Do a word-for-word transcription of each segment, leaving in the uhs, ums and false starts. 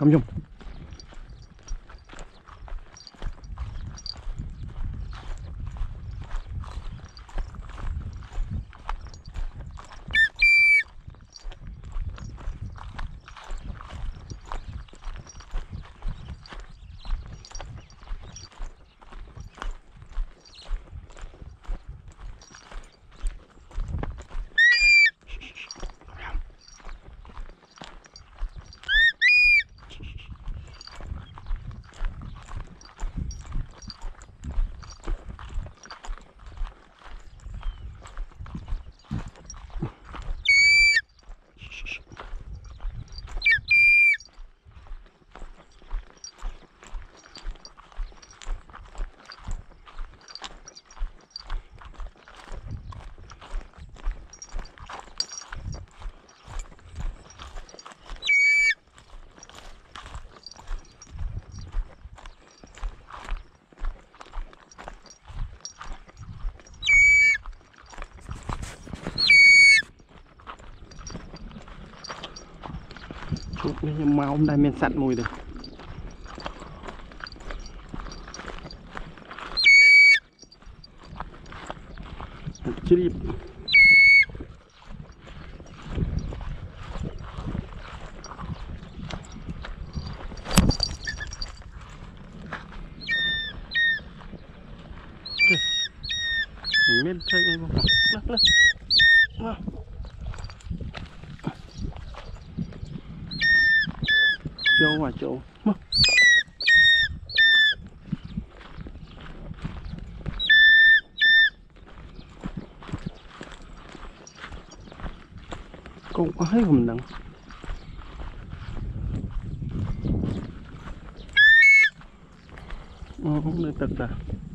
không dùng chút nhưng mà hôm nay mình sẵn mùi được chứ đi mình thấy em không lắc lắc chỗ vào chỗ cũng có hết không nặng không được thật là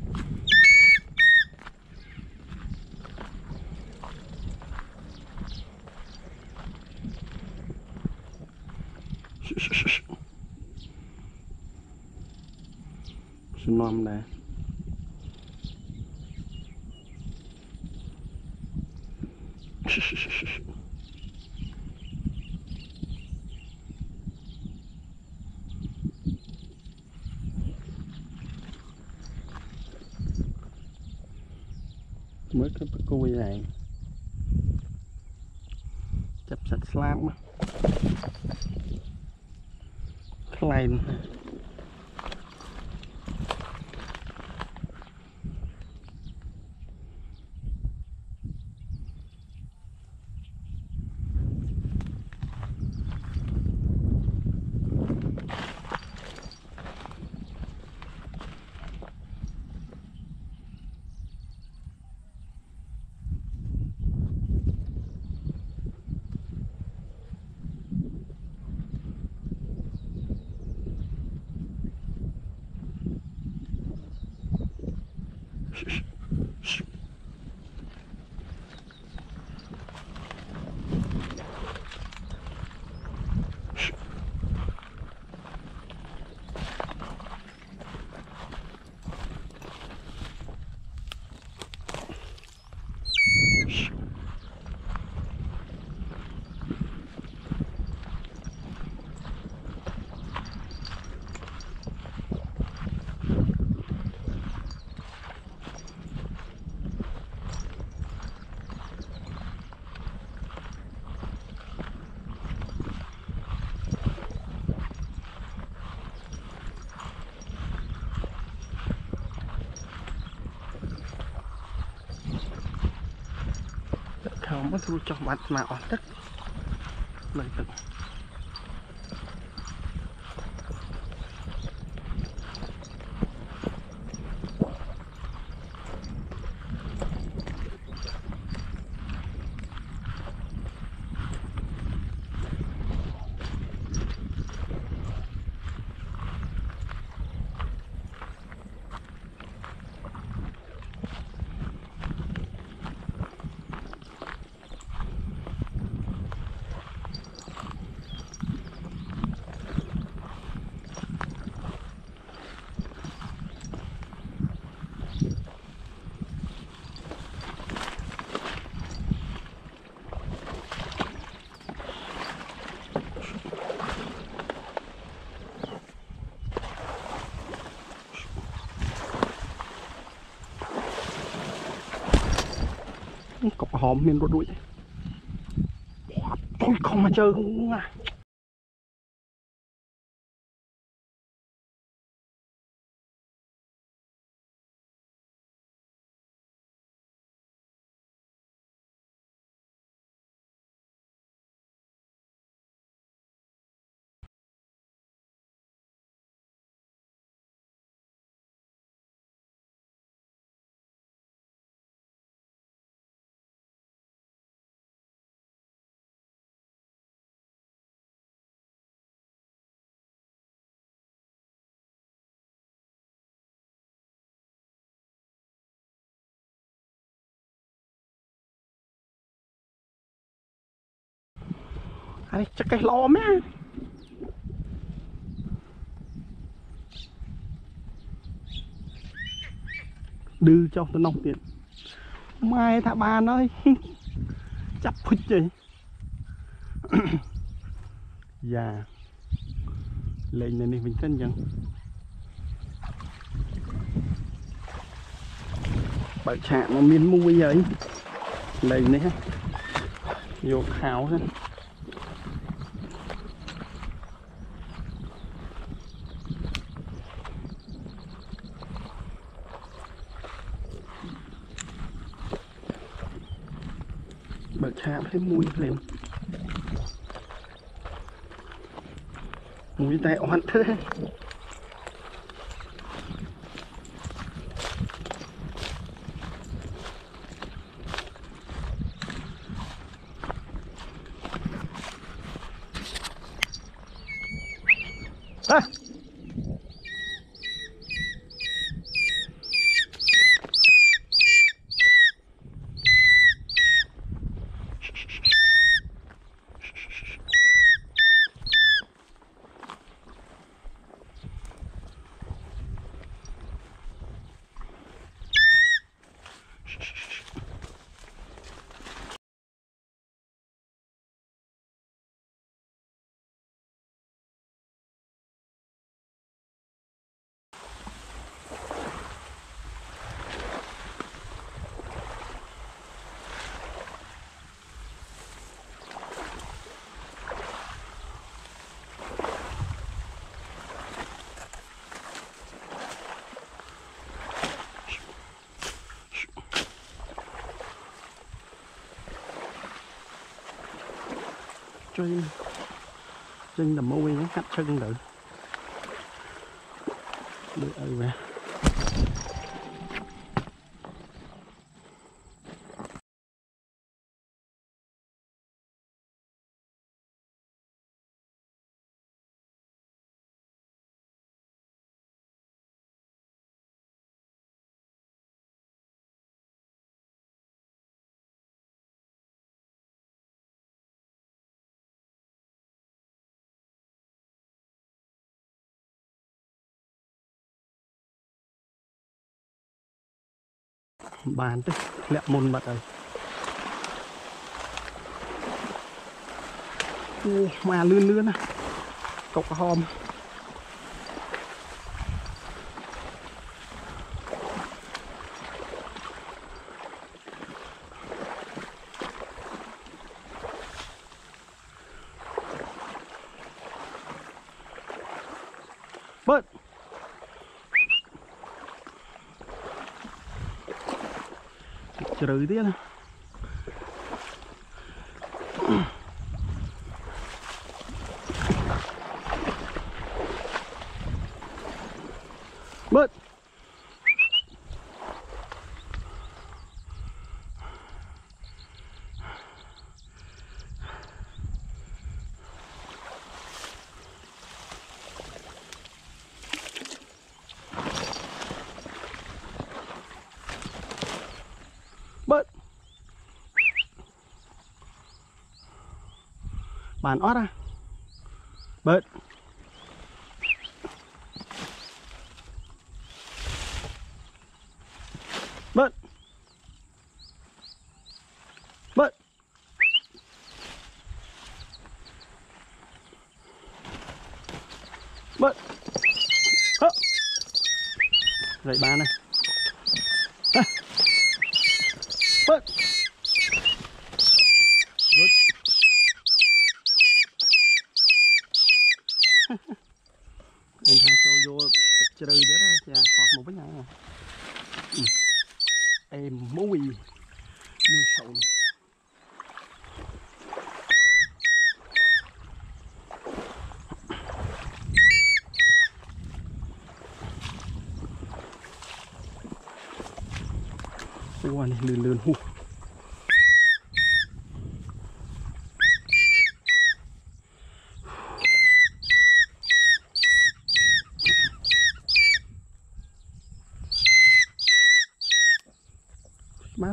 xin nom nè mới cái cùi này chập sạch slam á cái này không có thu cho mặt mà ở đất này thật cọc hòm miền rốt đuổi tôi không mà chơi không à. Ai chắc cái lo mẹ đưa cho tôi nông tiền mai thả bà ơi chắp phích gì dạ lên này mình chân chẳng bởi chạm mà miên mui ấy lên đấy vô khảo thôi bởi chạm thêm mùi lên mùi tay oan thế à. Chân chân là môi nó cắt chân được được ơi mẹ bàn tức lẹ môn bật rồi ô, mà lươn lươn à cọc hòm bớt trừ tiếc nè bớt bớt bàn ót à bớt bớt bớt bớt hơ dậy bàn này à. Bớt tha châu vô chơi đấy đó chà hoặc một cái nhà em mui mui sầu ua này lươn lươn hu máu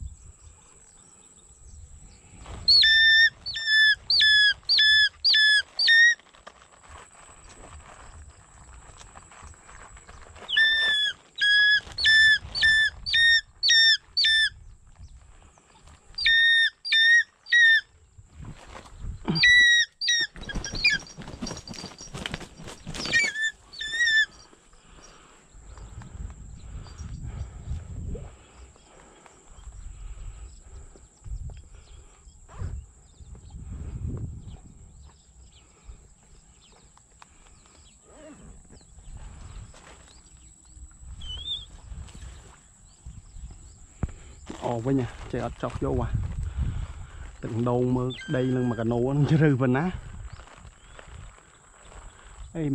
ồ với nha chạy ọt chọc vô à từng đầu mơ đây là mà cả nổ nó rơi vào ná em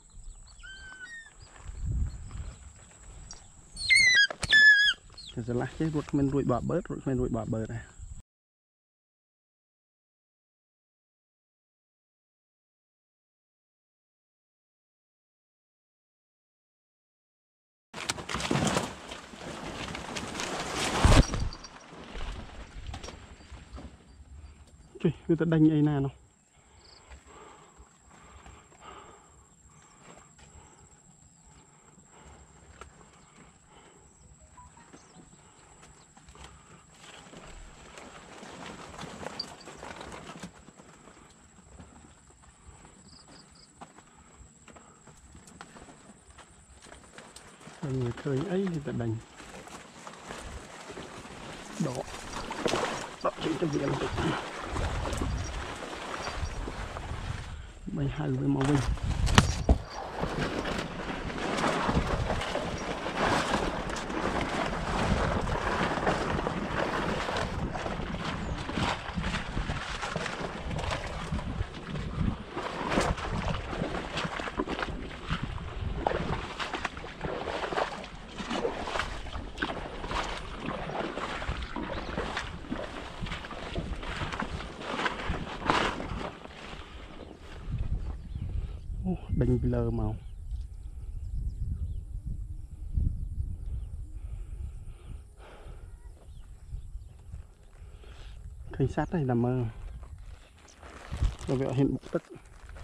จะละใช้รถมันรวยบาเบิร์ดรถมันรวยบาเบิร์ดนะจุ๊ยngười ta đánh ấy nè nó người khơi ấy thì ta đánh đó đó chỉ cho việc bay hai với màu vinh đánh lơ màu cảnh sát này làm mơ rồi vẹo hiện mục tất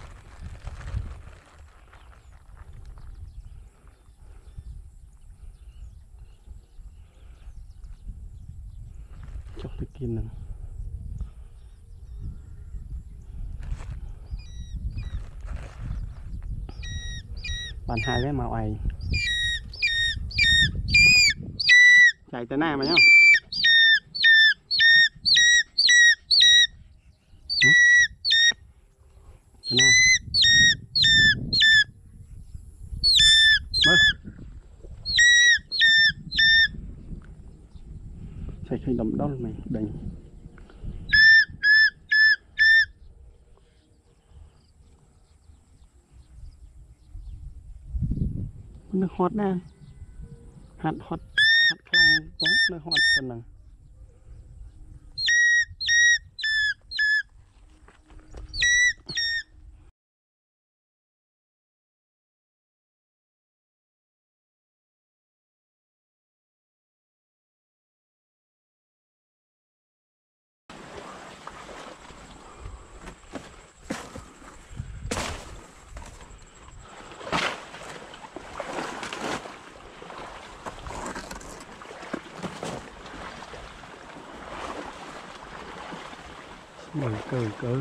trong cái kia này bàn hai cái màu ấy chạy tới nào mà nhá tới nào mơ chạy khi đầm đó mày đánh nước hot nè hạt hot hạt khang bóng nước hot phần này mời cờ cờ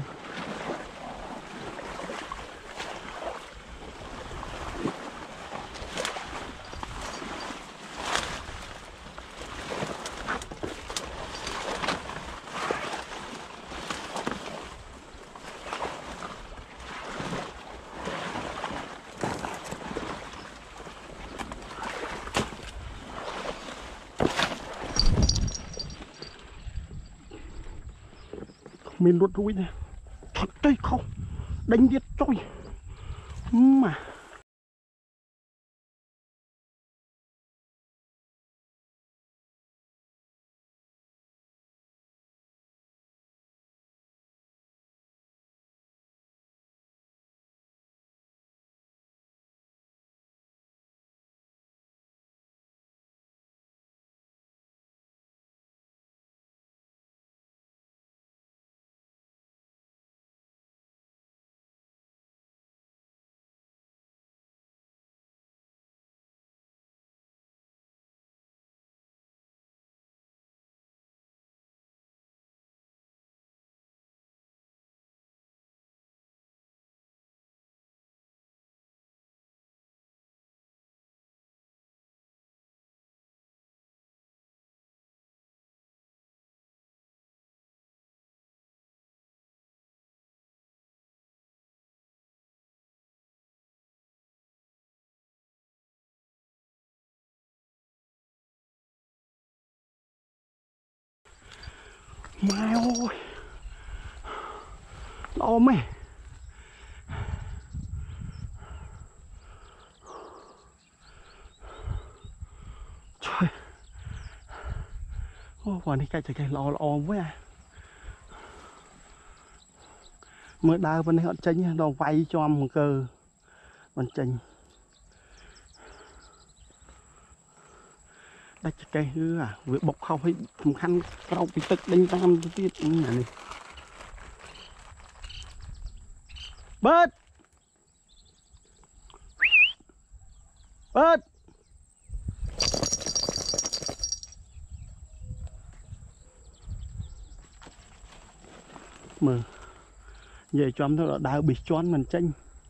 mình ruột rui nè thật đây không đánh viết trôi mà mai ơi lo mày trời ô quả này cái chạy cái lo lo quá à mới đào bên này họ tranh đồ vay cho một cơ bên tranh đây cái hư à việc bọc không phải thùng khăn rau bị tức đánh tam tiết này bớt bớt mà về cho em thôi đào bị choán mình tranh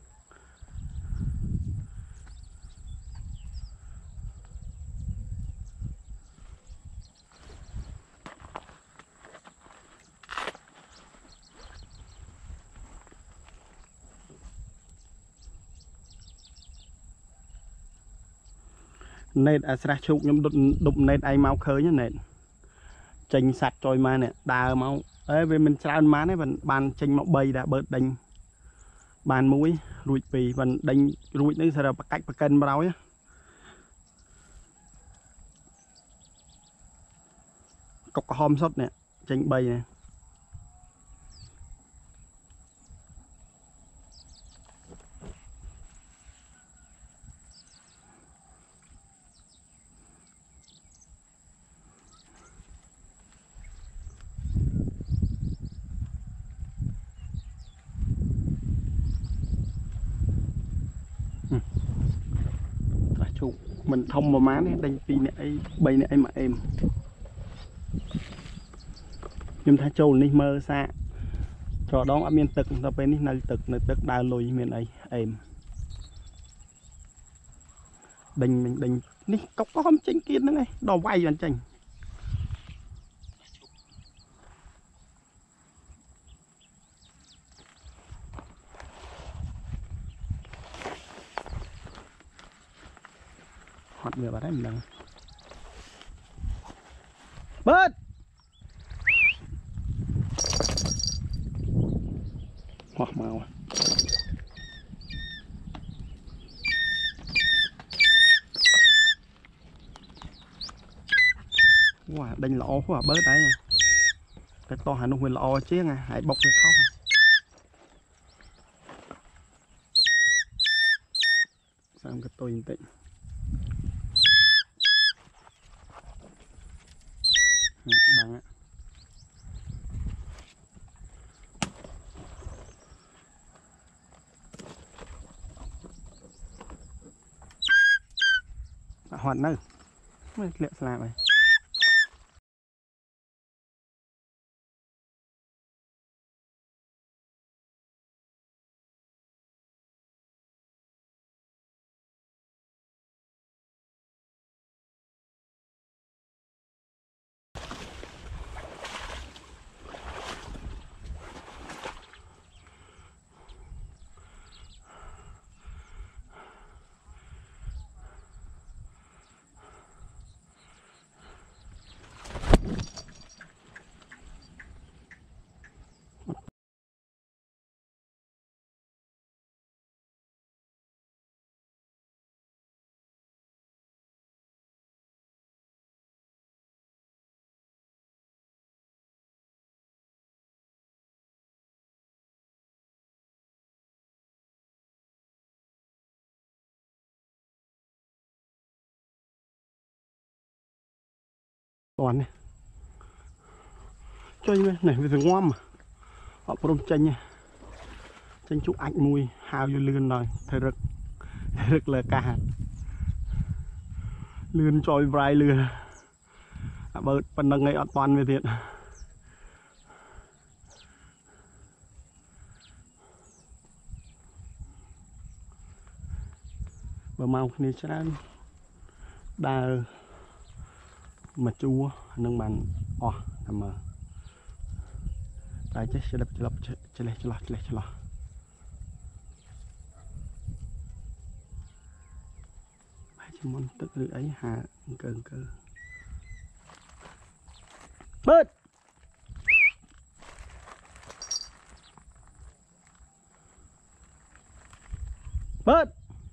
nên à sạch chụp nhưng đụng đụng nên ai mau khơi nhá nè tranh sạch trôi mà nè đào máu ấy về mình sao má đấy mình bàn tranh máu bay đã bớt đánh bàn mũi rụi pì mình đánh rụi nó sẽ là cách và cân vào nhá cọc hôm sốt nè tranh bay nè chụp mình thông vào má này đánh pin này bay này mà em nhưng thay trâu này mơ xa cho đó ở miền tực nó bên này tực nơi tực đa lùi miền ấy em đình mình đình đi cốc có không chính kia nữa này đò vay hoàn chỉnh hoạt về vào đấy mình đang bớt hoặc màu wow đánh lọ quá bớt đấy cái to hà nông huyền lọ chứ à hãy bọc được khóc à sao cái tôi yên tĩnh bằng á hoạt nơi liệu làm này toàn này chơi này này về ngon mà họ prom chanh nha chanh chụp ảnh mùi hào vô lươn rồi thời rực rực là cả lươn trôi vài lươn à, bớt phần nâng ngay ở toàn về thiệt bờ màu này sẽ đa mà chua nâng bàn o nằm mờ tại chết sẽ đập chلپ chلے chلọ chلے chلọ bài chỉ muốn tức lưỡi ấy hà cơ cơ bớt bớt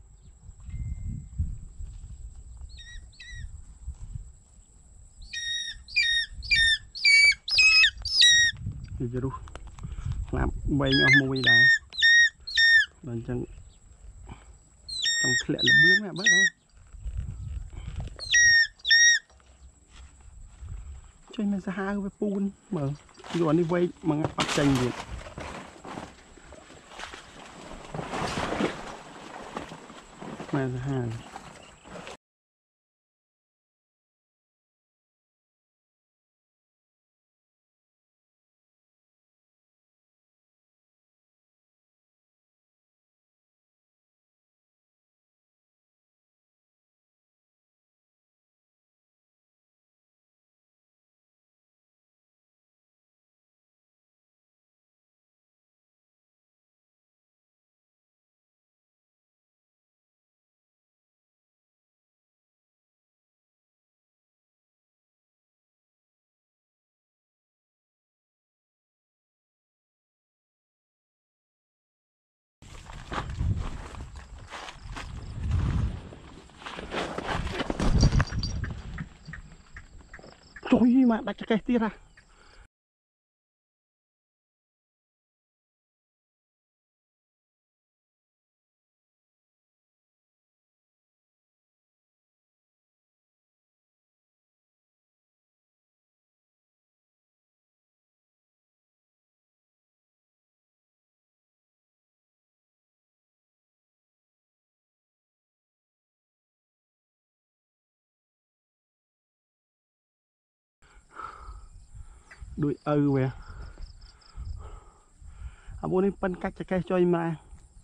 thì rồi làm bay nhau mùi đá lần chân trong lẹ là bướn mẹ bớt đấy chơi mình sẽ hai với pun mở rồi đi quay mà bắt chanh gì mà sẽ hai trời mà đặt cái tia ra đuổi ư về à bố đi phân cách cho cây cho em ra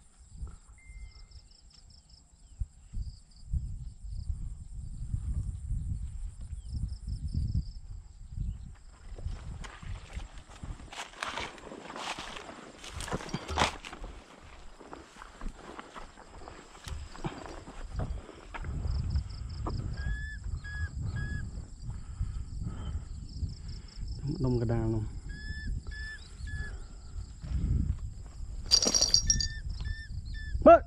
đông cái đà luôn bớt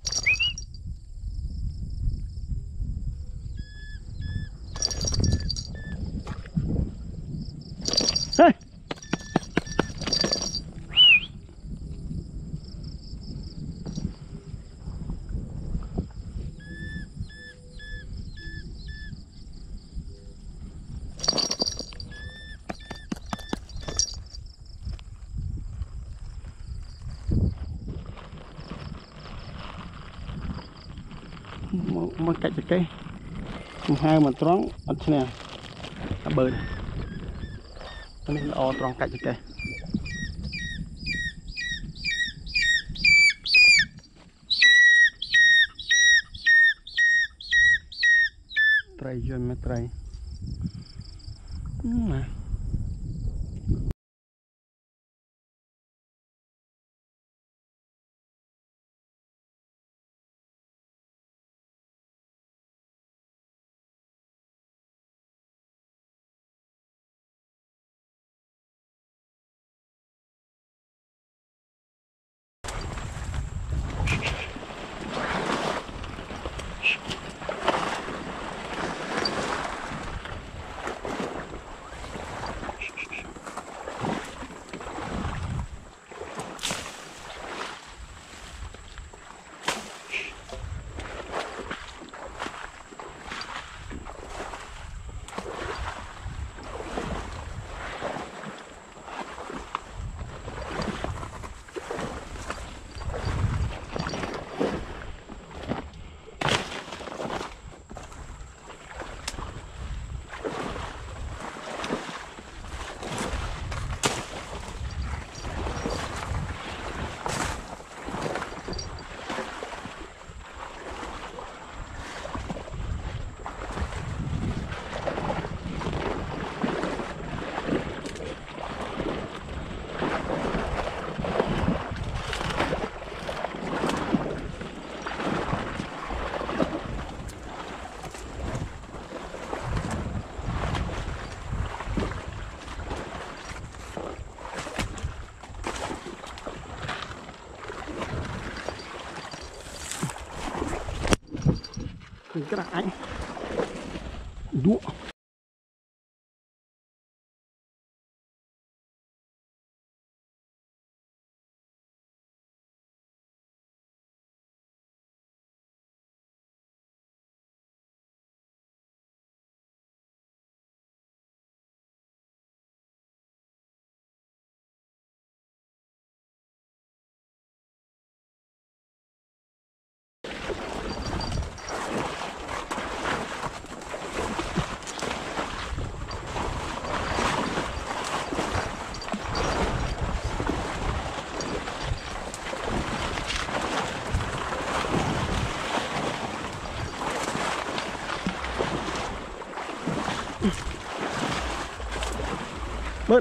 hey một cách cái hai mà trống ở trên này bơi này là o trống cách cái trai cho mấy trai mà cái là anh đũa bớt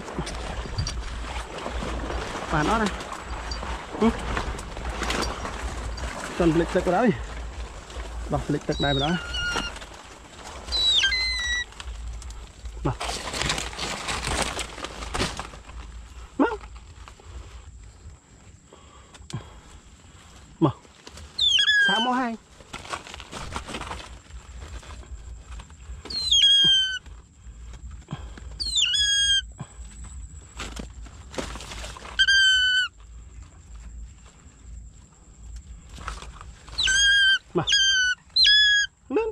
phản nó này ừ. Cần lịchទឹកvào đó đi đọc lịchទឹកnày vào đó nào mau mở sao mó hai mà lên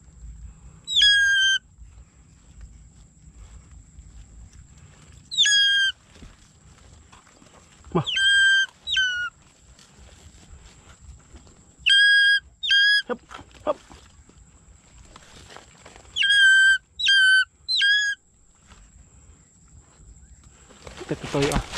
mà hấp hấp cái tôi à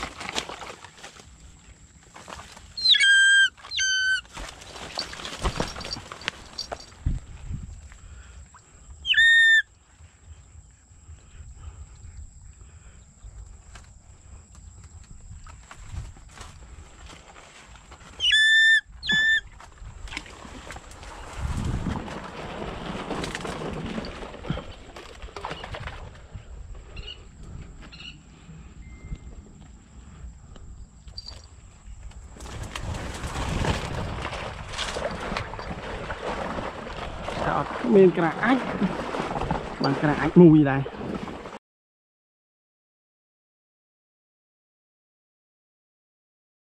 miền cả anh bằng cả anh mùi này